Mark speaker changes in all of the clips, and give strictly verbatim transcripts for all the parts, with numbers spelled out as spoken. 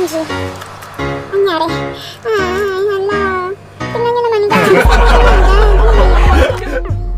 Speaker 1: M G. Nangyari. Ay, hala. Tingnan nyo naman guys. Ano ba yan?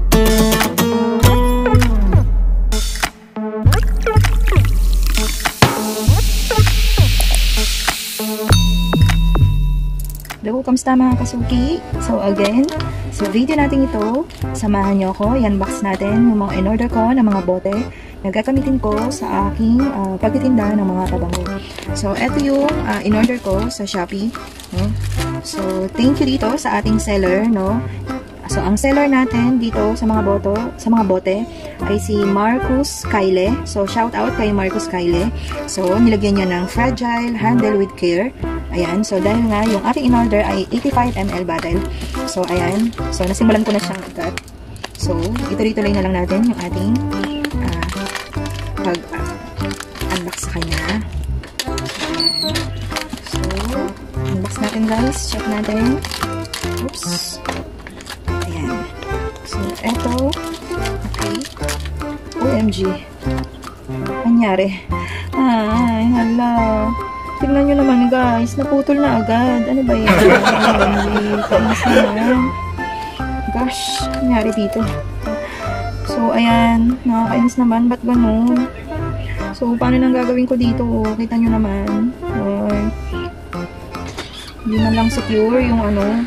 Speaker 2: Hello, kamusta mga kasuki? So again, sa video natin ito, samahan nyo ako, i-unbox natin yung mga in-order ko ng mga bote na gagamitin ko sa aking uh, pagtitinda ng mga pabango. So ito yung uh, in-order ko sa Shopee. No? So thank you dito sa ating seller. No? So ang seller natin dito sa mga boto, sa mga bote ay si Marcus Kyle. So shout out kay Marcus Kyle. So nilagyan niya ng fragile, handle with care. Ayan, so dahil nga yung ating in-order ay eighty-five milliliters bottle. So ayan, so nasimulan ko na siyang ikat. So ituloy-tuloy na lang natin yung ating uh, pag-unbox uh, sa kanya. Ayan. So, unbox natin guys. Check natin. Oops. Ayan. So, eto. Okay. O M G. Nangyari. Ay, hala. Tignan nyo naman guys, naputol na agad. Ano ba yan? Kainis naman. Gosh, nangyari dito. So, ayan. Nakakainis naman. Ba't ganun? So, paano nang gagawin ko dito? Kita nyo naman. Ay. Hindi man lang secure yung ano.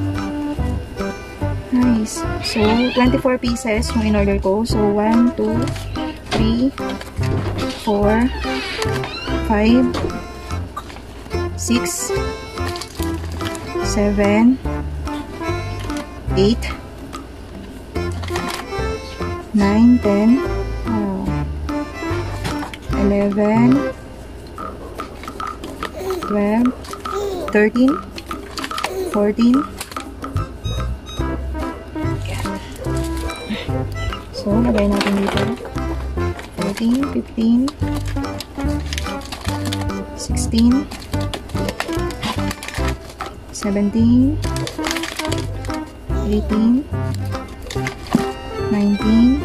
Speaker 2: Nice. So, twenty-four pieces yung in-order ko. So, one, two, three, four, five, six, seven, eight, nine, ten, eleven, twelve, thirteen, fourteen. So, lagay natin dito. fourteen, fifteen, sixteen, seventeen, eighteen, nineteen,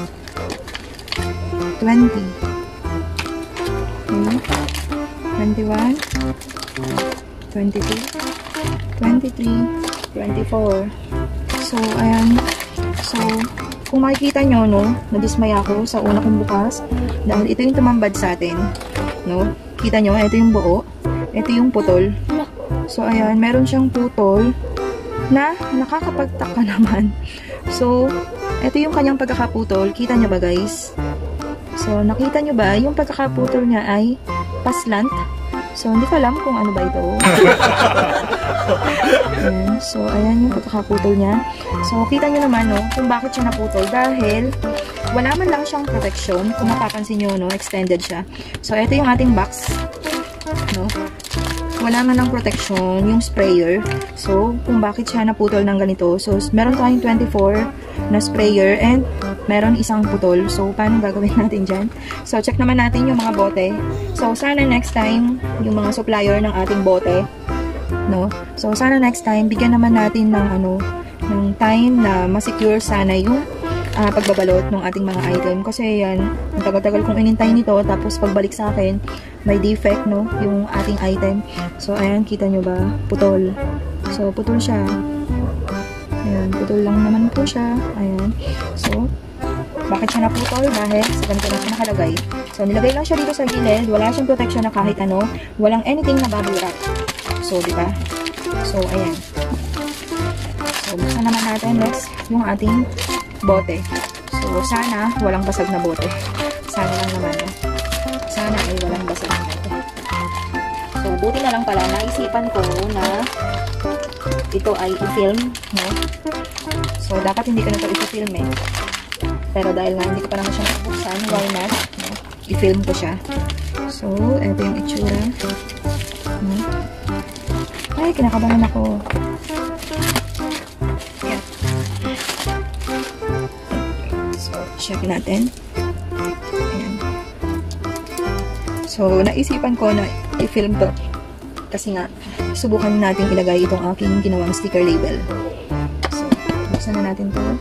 Speaker 2: twenty, okay, twenty-one, twenty-two, twenty-three, twenty-four. So, ayan. So, kung makikita nyo, no, nadismaya ako sa una kong bukas dahil ito yung tumambad sa atin. No? Kita nyo, ito yung buo. Ito yung putol. So, ayan, meron siyang putol na nakakapagtaka naman. So, ito yung kanyang pagkakaputol. Kita nyo ba, guys? So, nakita nyo ba? Yung pagkakaputol niya ay paslant. So, hindi ko alam kung ano ba ito. Ayan. So, ayan yung pagkakaputol niya. So, kita nyo naman, no, kung bakit siya naputol. Dahil, wala man lang siyang protection. Kung mapapansin nyo, no, extended siya. So, ito yung ating box. No? Wala man lang protection, yung sprayer. So, kung bakit siya naputol ng ganito. So, meron tayong twenty-four na sprayer and meron isang putol. So, paano gagawin natin dyan? So, check naman natin yung mga bote. So, sana next time, yung mga supplier ng ating bote, no? So, sana next time, bigyan naman natin ng ano, ng time na masecure sana yung Uh, pagbabalot ng ating mga item. Kasi yan, ang tagal-tagal kong inintay nito, tapos pagbalik sa akin, may defect, no, yung ating item. So, ayan, kita nyo ba? Putol. So, putol siya. Ayan, putol lang naman po siya. Ayan. So, bakit siya naputol? Dahil sa ganito na siya nakalagay. So, nilagay lang siya dito sa gilid. Wala siyang protection na kahit ano. Walang anything na bubble wrap. So, di ba? So, ayan. So, buksan naman natin next yung ating bote. So, sana walang basag na bote. Sana lang naman. No? Sana ay walang basag na bote. So, buti na lang pala, naisipan ko na ito ay i-film. No? So, dapat hindi ko na ito i-film eh. Pero dahil nga hindi ko pa naman siya nakabuksan, why not? No? I-film ko siya. So, ito yung itsura. No? Ay, kinakabahan ako. Check natin. Ayan. So, naisipan ko na i-film to. Kasi nga, subukan natin ilagay itong aking ginawang sticker label. So, buksan na natin to.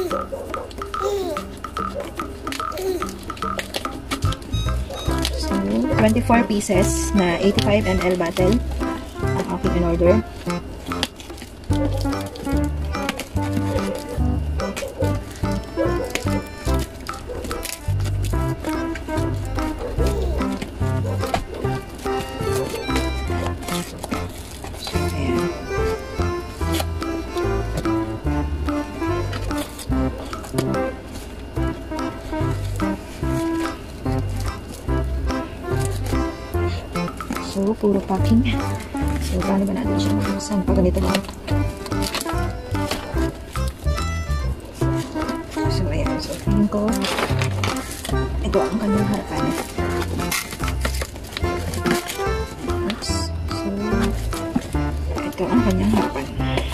Speaker 2: So, twenty-four pieces na eighty-five milliliters bottle ang aking in-order. So, puro packing. So, paano ba natin siya mabusan pag ganito lang? So, ayan. So, feeling ko ito ang kanyang harapan. Oops. So, ito ang kanyang harapan.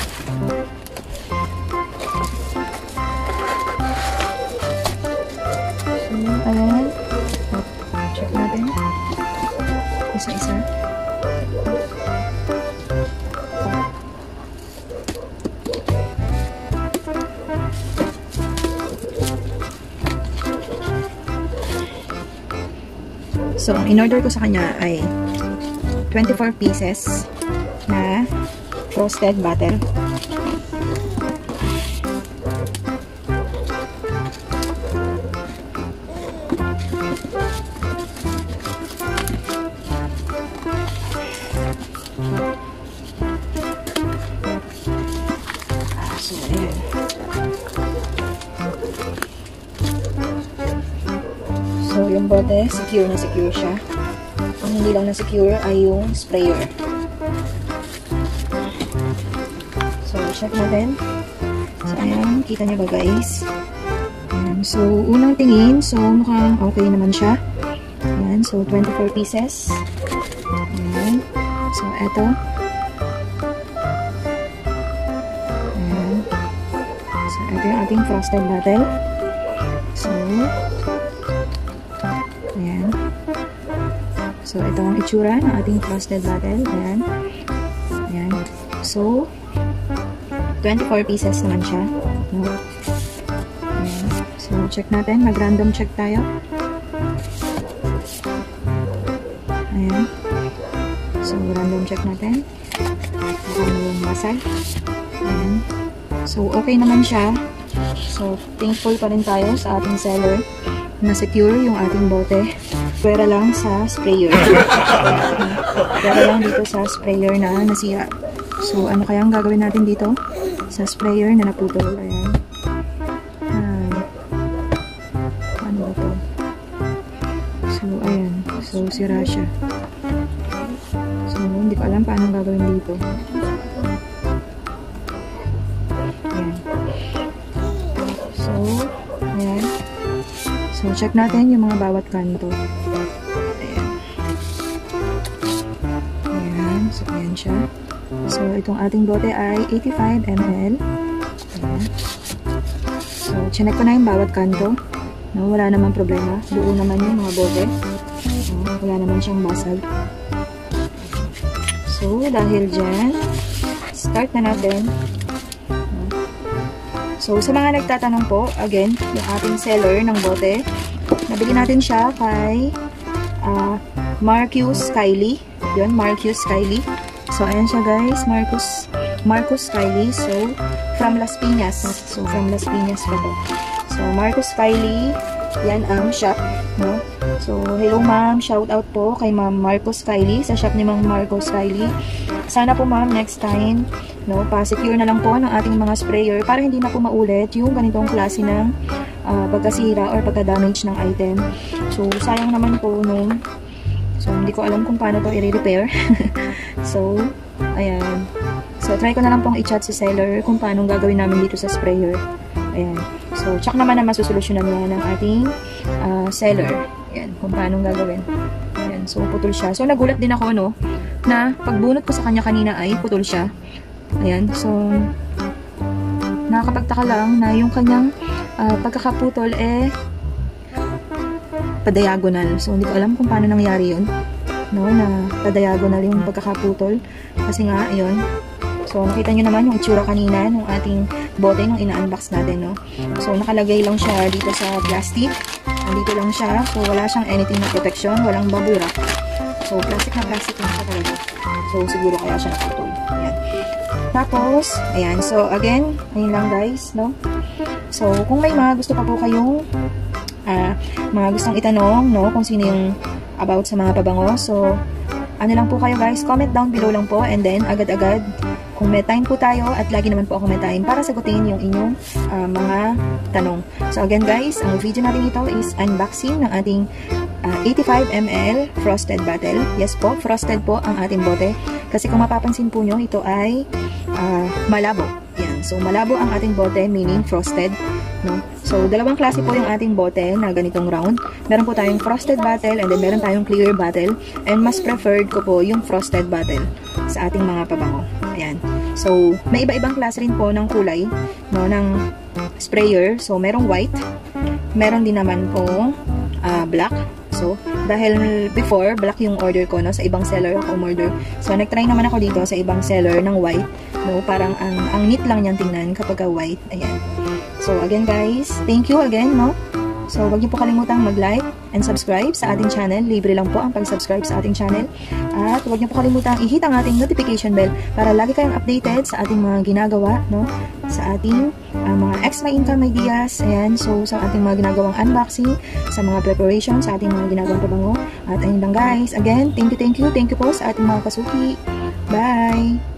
Speaker 2: So, ayan. Check natin. Isa-isa. So, ang in-order ko sa kanya ay twenty-four pieces na frosted butter. Ah, so, ayan. So, yung bote, secure na secure siya. Ang hindi lang na secure ay yung sprayer. So, check natin. So, ayan. Kita niyo ba, guys? Ayan. So, unang tingin. So, mukhang okay naman siya. Ayan. So, twenty-four pieces. Ayan. So, eto. Ayan. So, eto yung ating frosted bottle. So, ayan. So, ito ang itsura ng ating frosted bottle. Ayan. Ayan. So, twenty-four pieces naman siya. No? Ayan. So, check natin. Mag-random check tayo. Ayan. So, random check natin. Baka yung basag. Ayan. So, okay naman siya. So, thankful pa rin tayo sa ating seller na secure yung ating bote. Pwera lang sa sprayer. Pwera lang dito sa sprayer na nasira. So, ano kaya ang gagawin natin dito? Sa sprayer na naputol. Ayan. Ayan. Ano ba ito? So, ayan. So, sira siya. So, hindi ko alam paano ang gagawin dito. Ayan. So, ayan. So, check natin yung mga bawat kanto. Ayan. Ayan. So, ayan siya. So, itong ating bote ay eighty-five milliliters. Ayan. So, chinek ko na yung bawat kanto. No, wala naman problema. Buo naman yung mga bote. No, wala naman siyang basag. So, dahil dyan, start na natin. So, sa mga nagtatanong po, again, yung ating seller ng bote, nabili natin siya kay uh, Marcus Kylie. Yun, Marcus Kylie. So, ayan siya guys, Marcus, Marcus Kylie. So, from Las Piñas. So, from Las Piñas pa to. So, Marcus Kylie, yan ang shop, no? So, hello ma'am, shout out po kay ma'am Marcus Kylie, sa shop ni ma'am Marcus Kylie. Sana po ma'am, next time, no, pa-secure na lang po ng ating mga sprayer para hindi na po maulit yung ganitong klase ng uh, pagkasira or pagka-damage ng item. So, sayang naman po nung, so, hindi ko alam kung paano to i-repair. So, ayan. So, try ko na lang pong i-chat si seller kung paano gagawin namin dito sa sprayer. Ayan. So, check naman na masusolusyonan niya ng ating uh, seller. Ayan, kung paano gagawin. Ayan, so, putol siya. So, nagulat din ako, no, na pagbunot ko sa kanya kanina ay putol siya. Ayan, so, nakakapagtaka lang na yung kanyang uh, pagkakaputol eh pa-diagonal. So, hindi ko alam kung paano nangyari yun, no, na pa-diagonal yung pagkakaputol. Kasi nga, ayun. So, nakita nyo naman yung itsura kanina ng ating bote nung ina-unbox natin, no. So, nakalagay lang siya dito sa plastic. Nandito lang siya. So, wala siyang anything na protection. Walang bubble wrap. So, plastic na plastic lang siya talaga. So, siguro kaya siya naputol. Ayan. Tapos, ayan. So, again, ayun lang guys, no? So, kung may mga gusto pa po kayong uh, mga gustong itanong, no? Kung sino yung about sa mga pabango. So, ano lang po kayo guys, comment down below lang po, and then, agad-agad, kung may time po tayo, at lagi naman po ako may time para sagutin yung inyong uh, mga tanong. So, again guys, ang video natin ito is unboxing ng ating uh, eighty-five milliliters Frosted Bottle. Yes po, frosted po ang ating bote. Kasi kung mapapansin po nyo, ito ay uh, malabo. Yan. So, malabo ang ating bote, meaning frosted. No? So, dalawang klase po yung ating bote na ganitong round. Meron po tayong frosted bottle, and then meron tayong clear bottle. And mas preferred ko po yung frosted bottle sa ating mga pabango. Ayan. So, may iba-ibang klase rin po ng kulay, no, ng sprayer. So, merong white. Meron din naman po uh, black. So, dahil before, black yung order ko, no, sa ibang seller ako umorder. So, nag-try naman ako dito sa ibang seller ng white. No, parang ang, ang neat lang niyang tingnan kapag white. Ayan. So, again guys, thank you again, no? So, huwag niyo po kalimutang mag-like and subscribe sa ating channel. Libre lang po ang pag-subscribe sa ating channel. At huwag niyo po kalimutang i-hit ang ating notification bell para lagi kayong updated sa ating mga ginagawa, no? Sa ating uh, mga extra income ideas. Ayan, so sa ating mga ginagawang unboxing, sa mga preparation, sa ating mga ginagawang pabango. At ayun lang guys. Again, thank you, thank you, thank you po sa ating mga kasuki. Bye!